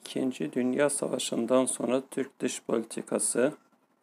İkinci Dünya Savaşı'ndan sonra Türk dış politikası,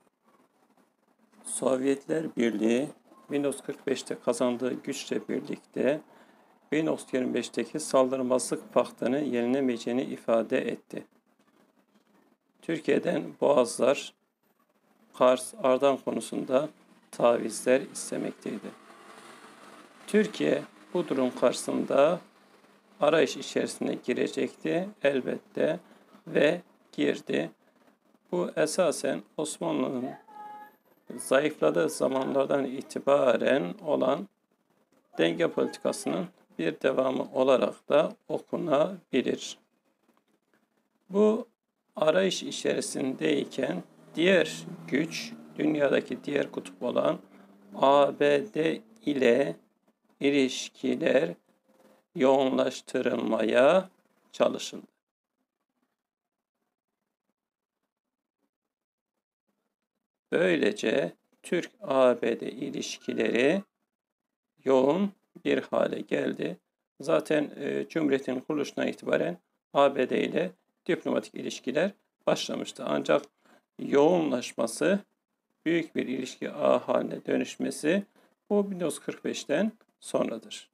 Sovyetler Birliği 1945'te kazandığı güçle birlikte 1925'teki saldırmazlık paktını yenilemeyeceğini ifade etti. Türkiye'den Boğazlar, Kars, Ardahan konusunda tavizler istemekteydi. Türkiye bu durum karşısında arayış içerisine girecekti elbette ve girdi. Bu esasen Osmanlı'nın zayıfladığı zamanlardan itibaren olan denge politikasının bir devamı olarak da okunabilir. Bu arayış içerisindeyken diğer güç, dünyadaki diğer kutup olan ABD ile ilişkiler yoğunlaştırılmaya çalışıldı. Böylece Türk-ABD ilişkileri yoğun bir hale geldi. Zaten Cumhuriyet'in kuruluşundan itibaren ABD ile diplomatik ilişkiler başlamıştı. Ancak yoğunlaşması, büyük bir ilişki ağı haline dönüşmesi bu 1945'ten sonradır.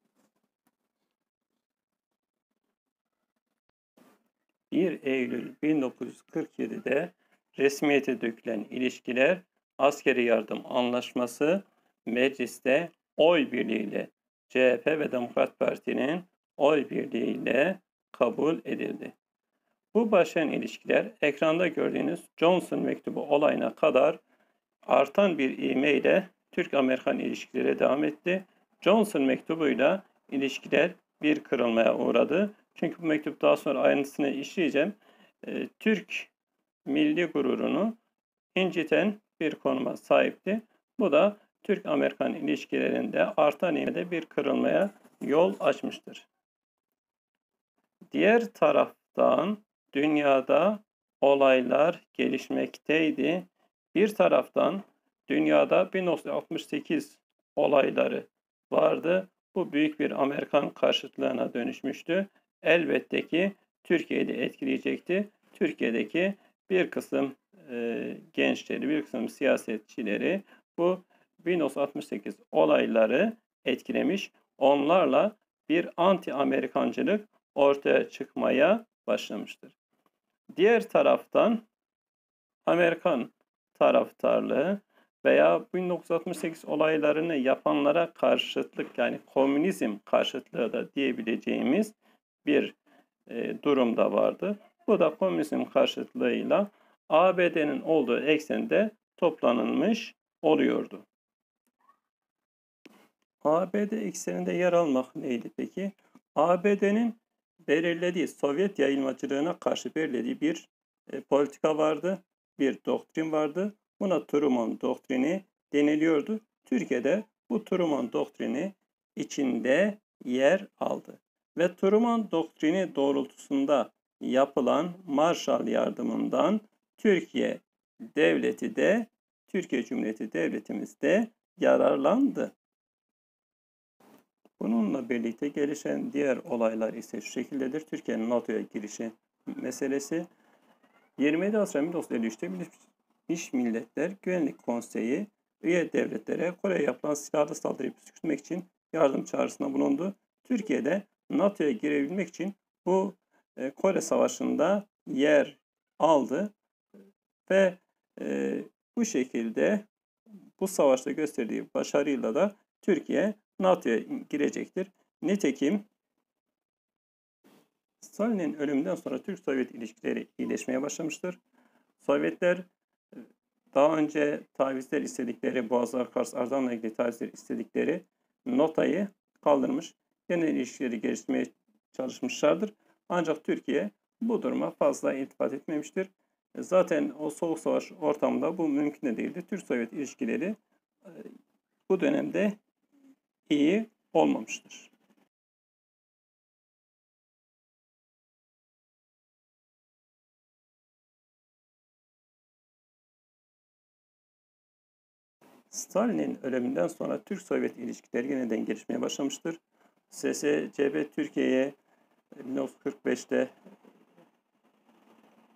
Eylül 1947'de resmiyete dökülen ilişkiler askeri yardım anlaşması mecliste oy birliğiyle CHP ve Demokrat Parti'nin oy birliğiyle kabul edildi. Bu başlayan ilişkiler ekranda gördüğünüz Johnson mektubu olayına kadar artan bir ivmeyle Türk-Amerikan ilişkileri devam etti. Johnson mektubuyla ilişkiler bir kırılmaya uğradı. Çünkü bu mektup daha sonra ayrıntısını işleyeceğim. Türk milli gururunu inciten bir konuma sahipti. Bu da Türk-Amerikan ilişkilerinde artan ivmede bir kırılmaya yol açmıştır. Diğer taraftan dünyada olaylar gelişmekteydi. Bir taraftan dünyada 1968 olayları vardı. Bu büyük bir Amerikan karşıtlığına dönüşmüştü. Elbette ki Türkiye'yi de etkileyecekti. Türkiye'deki bir kısım gençleri, bir kısım siyasetçileri bu 1968 olayları etkilemiş. Onlarla bir anti-Amerikancılık ortaya çıkmaya başlamıştır. Diğer taraftan Amerikan taraftarlığı veya 1968 olaylarını yapanlara karşıtlık, yani komünizm karşıtlığı da diyebileceğimiz bir durum da vardı. Bu da komünizm karşıtlığıyla ABD'nin olduğu eksende toplanılmış oluyordu. ABD ekseninde yer almak neydi peki? ABD'nin belirlediği Sovyet yayılmacılığına karşı belirlediği bir politika vardı, bir doktrin vardı. Buna Truman doktrini deniliyordu. Türkiye'de bu Truman doktrini içinde yer aldı. Ve Truman doktrini doğrultusunda yapılan Marshall yardımından Türkiye devleti de, Türkiye Cumhuriyeti devletimiz de yararlandı. Bununla birlikte gelişen diğer olaylar ise şu şekildedir. Türkiye'nin NATO'ya girişi meselesi. 27 Haziran 1953'te Birleşmiş Milletler Güvenlik Konseyi üye devletlere Kore'ye yapılan silahlı saldırıyı püskürtmek için yardım çağrısında bulundu. Türkiye'de NATO'ya girebilmek için bu Kore Savaşı'nda yer aldı ve bu şekilde bu savaşta gösterdiği başarıyla da Türkiye NATO'ya girecektir. Nitekim Stalin'in ölümünden sonra Türk-Sovyet ilişkileri iyileşmeye başlamıştır. Sovyetler daha önce tavizler istedikleri, Boğazlar, Kars, Ardahan'la ilgili tavizler istedikleri notayı kaldırmış, genel ilişkileri geliştirmeye çalışmışlardır. Ancak Türkiye bu duruma fazla iltifat etmemiştir. Zaten o soğuk savaş ortamında bu mümkün de değildi. Türk-Sovyet ilişkileri bu dönemde iyi olmamıştır. Stalin'in ölümünden sonra Türk-Sovyet ilişkileri yeniden gelişmeye başlamıştır. SSCB Türkiye'ye 1945'te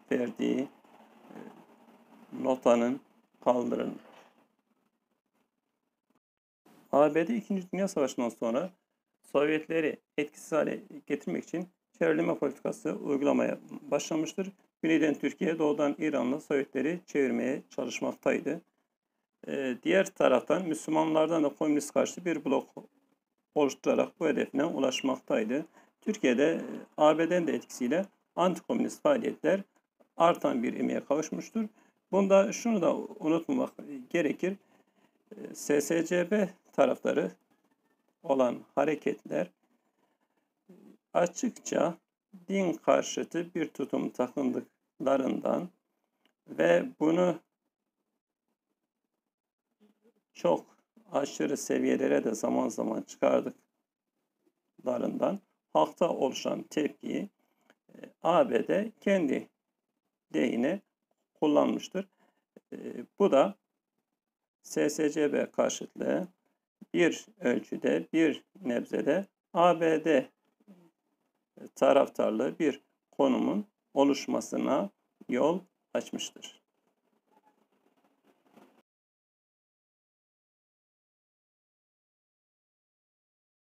verdiği notanın kaldırılması. ABD 2. Dünya Savaşı'ndan sonra Sovyetleri etkisiz hale getirmek için çevreleme politikası uygulamaya başlamıştır. Güneyden Türkiye, doğudan İran'la Sovyetleri çevirmeye çalışmaktaydı. Diğer taraftan Müslümanlardan da komünist karşı bir blok oluşturarak bu hedefine ulaşmaktaydı. Türkiye'de ABD'nin de etkisiyle antikomünist faaliyetler artan bir ivmeye kavuşmuştur. Bunda şunu da unutmamak gerekir. SSCB taraftarı olan hareketler açıkça din karşıtı bir tutum takındıklarından ve bunu çok aşırı seviyelere de zaman zaman çıkardıklarından halkta oluşan tepkiyi ABD kendi lehine kullanmıştır. Bu da SSCB karşıtlığı bir ölçüde, bir nebzede ABD taraftarlığı bir konumun oluşmasına yol açmıştır.